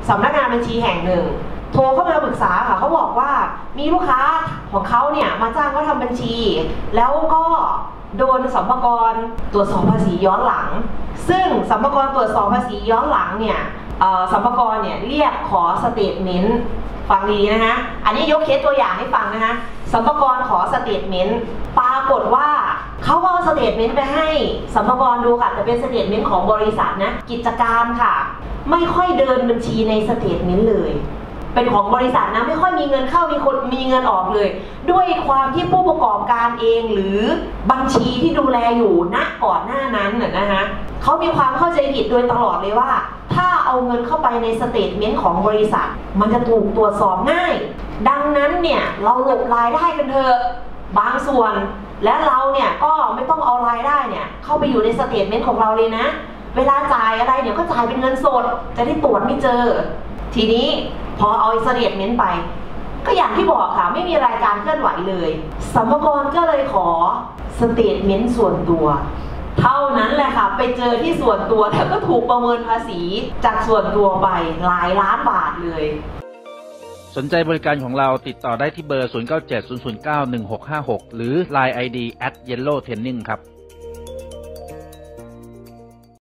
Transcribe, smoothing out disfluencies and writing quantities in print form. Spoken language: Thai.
สำนักงานบัญชีแห่งหนึ่งโทรเข้ามาปรึกษาค่ะเขาบอกว่ามีลูกค้าของเขาเนี่ยมาจ้างเขาทำบัญชีแล้วก็โดนสรรพากรตรวจสอบภาษีย้อนหลังซึ่งสรรพากรตรวจสอบภาษีย้อนหลังเนี่ยสรรพากรเนี่ยเรียกขอสเตทเมนต์ฟังดีนะคะอันนี้ยกเคสตัวอย่างให้ฟังนะคะสรรพากรขอสเตทเมนต์ปรากฏว่าเขาก็เอาสเตทเมนต์ไปให้สรรพากรดูค่ะแต่เป็นสเตทเมนต์ของบริษัทนะกิจการค่ะไม่ค่อยเดินบัญชีในสเตทเมนต์เลยเป็นของบริษัทนะไม่ค่อยมีเงินเข้ามีเงินออกเลยด้วยความที่ผู้ประกอบการเองหรือบัญชีที่ดูแลอยู่ณก่อนหน้านั้นนะคะเขามีความเข้าใจผิดโดยตลอดเลยว่าถ้าเอาเงินเข้าไปในสเตทเมนต์ของบริษัทมันจะถูกตรวจสอบง่ายดังนั้นเนี่ยเราหลบรายได้กันเถอะบางส่วนและเราเนี่ยก็ไม่ต้องเอารายได้เนี่ยเข้าไปอยู่ในสเตทเมนต์ของเราเลยนะเวลาจ่ายอะไรเนี่ยก็จ่ายเป็นเงินสดจะได้ตรวจไม่เจอทีนี้พอเอาสเตทเมนต์ไปก็อย่างที่บอกค่ะไม่มีรายการเคลื่อนไหวเลยสรรพากรก็เลยขอสเตทเมนต์ส่วนตัวเท่านั้นแหละค่ะไปเจอที่ส่วนตัวแต่ก็ถูกประเมินภาษีจากส่วนตัวไปหลายล้านบาทเลยสนใจบริการของเราติดต่อได้ที่เบอร์ 0970091656 หรือ Line ID @yellowtraining ครับ